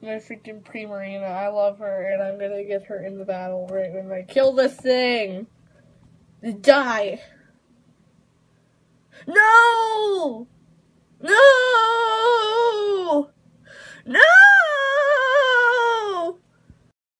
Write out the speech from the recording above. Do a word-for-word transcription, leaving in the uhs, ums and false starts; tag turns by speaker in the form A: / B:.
A: My freaking Primarina. I love her, and I'm gonna get her in the battle right when I kill this thing. Die. No! No!